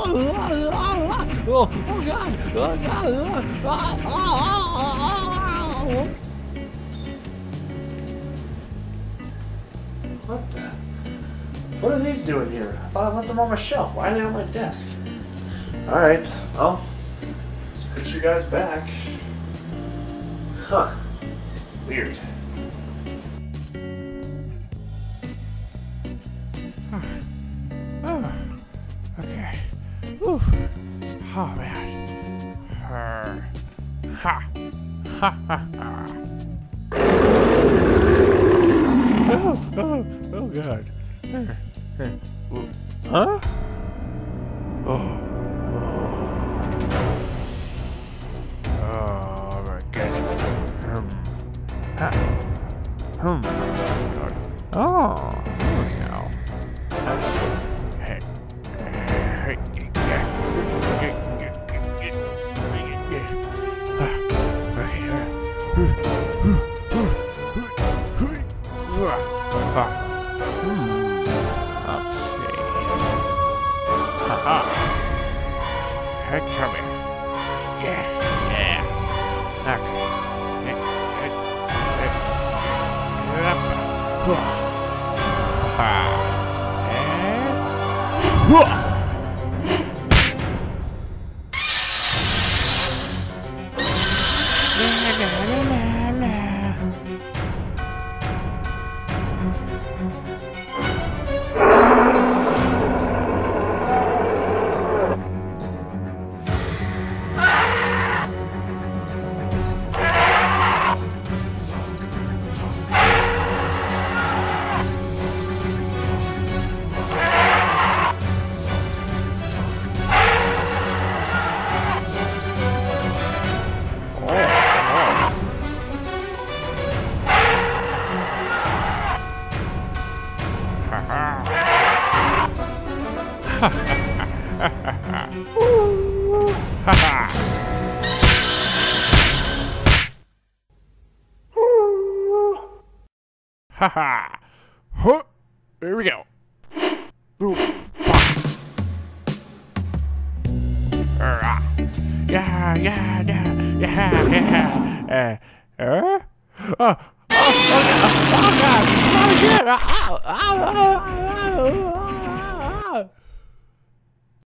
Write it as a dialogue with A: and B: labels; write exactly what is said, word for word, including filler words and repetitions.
A: Oh, oh God! Oh God!
B: What the? What are these doing here? I thought I left them on my shelf. Why are they on my desk? Alright, well, let's put you guys back. Huh. Weird.
A: Oh, okay. Whew. Oh, man. Her. Ha. Ha ha ha. Oh, oh, oh, God. Huh? Oh. Oh, my God. Um. Ha. Hmm. Oh, there we go. Hey. Hey. Hey, come here. Yeah, yeah. Okay. Hey, hey, hey. Up. Ha. And. Whoa. La, la, la, la, la. Ha ha! Huh. Here we go. Boom. Uh, yeah, yeah, yeah, yeah, yeah. Uh, uh? Oh, oh, oh, oh, God! Oh, shit! Ow, ow, ow, ow, ow.